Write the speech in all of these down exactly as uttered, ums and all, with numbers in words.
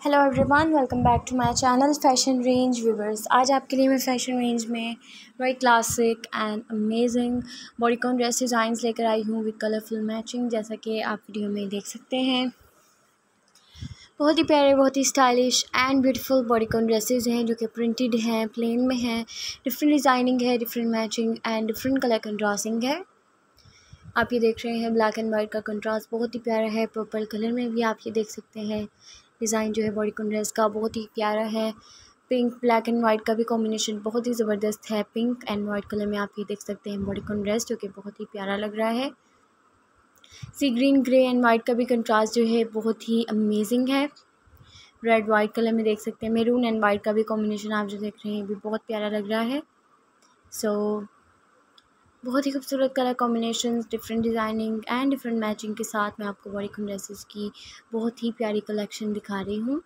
Hello everyone, welcome back to my channel fashion range viewers. आज आपके लिए मैं फ़ैशन रेंज में very classic and amazing bodycon dress designs लेकर आई हूँ विद कलरफुल मैचिंग। जैसा कि आप वीडियो में देख सकते हैं, बहुत ही प्यारे, बहुत ही stylish and beautiful bodycon dresses हैं जो कि प्रिंटेड हैं, प्लेन में हैं, डिफरेंट डिज़ाइनिंग है, different matching and different colour contrasting है। आप ये देख रहे हैं ब्लैक एंड वाइट का कंट्रास्ट बहुत ही प्यारा है। पर्पल कलर में भी आप ये देख सकते हैं डिज़ाइन जो है बॉडीकॉन ड्रेस का बहुत ही प्यारा है। पिंक ब्लैक एंड वाइट का भी कॉम्बिनेशन बहुत ही ज़बरदस्त है। पिंक एंड वाइट कलर में आप ये देख सकते हैं बॉडीकॉन ड्रेस जो कि बहुत ही प्यारा लग रहा है। Sea green grey and white का भी कंट्रास्ट जो है बहुत ही अमेजिंग है। रेड वाइट कलर में देख सकते हैं, मेरून एंड वाइट का भी कॉम्बिनेशन आप जो देख रहे हैं भी बहुत प्यारा लग रहा है। सो so, बहुत ही खूबसूरत colour combinations, different designing and different matching के साथ मैं आपको बॉडीकॉन ड्रेसेस की बहुत ही प्यारी कलेक्शन दिखा रही हूँ।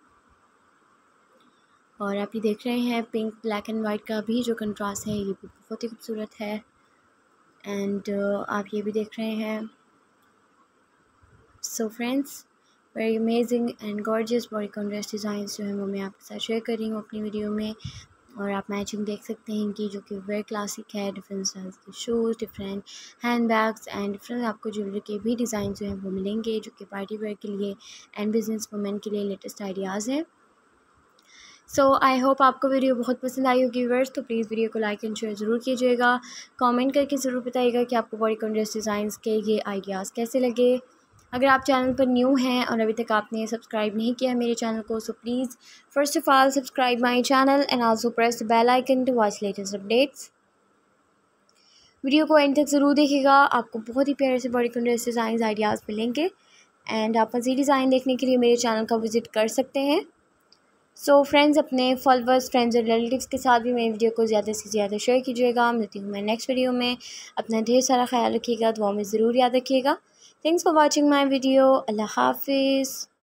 और आप ये देख रहे हैं पिंक ब्लैक एंड वाइट का भी जो कंट्रास्ट है ये भी बहुत ही खूबसूरत है। एंड uh, आप ये भी देख रहे हैं। So friends, very amazing and gorgeous bodycon dress designs जो है वो मैं आपके साथ शेयर कर रही हूँ अपनी वीडियो में। और आप मैचिंग देख सकते हैं कि जो कि वेरी क्लासिक है। डिफरेंट स्टाइल्स के shoes, different hand bags and different आपको ज्वेलरी के भी डिज़ाइन जो हैं वो मिलेंगे जो कि पार्टी वेयर के लिए एंड बिजनेस वुमेन के लिए लेटेस्ट आइडियाज़ हैं। सो आई होप आपको वीडियो बहुत पसंद आई होगी व्यूअर्स, तो प्लीज़ वीडियो को लाइक एंड शेयर ज़रूर कीजिएगा। कमेंट करके ज़रूर बताइएगा कि आपको बॉडीकॉन ड्रेस डिज़ाइंस के ये आइडियाज़ कैसे लगे। अगर आप चैनल पर न्यू हैं और अभी तक आपने सब्सक्राइब नहीं किया मेरे चैनल को, so please first of all subscribe my channel and also press the bell icon to watch latest updates. Video को एंड तक ज़रूर देखिएगा, आपको बहुत ही प्यारे से बॉडीकॉन ड्रेस डिज़ाइन आइडियाज़ मिलेंगे। एंड आप मज़ीद डिज़ाइन देखने के लिए मेरे चैनल का विज़िट कर सकते हैं। सो so फ्रेंड्स, अपने फॉलोअर्स, फ्रेंड्स और रिलेटिव्स के साथ भी मेरी वीडियो को ज़्यादा से ज़्यादा शेयर कीजिएगा। मिलती हूँ मैं नेक्स्ट वीडियो में। अपना ढेर सारा ख्याल रखिएगा, दुआ में ज़रूर याद रखिएगा। Thanks for watching my video. अल्लाह हाफिज़।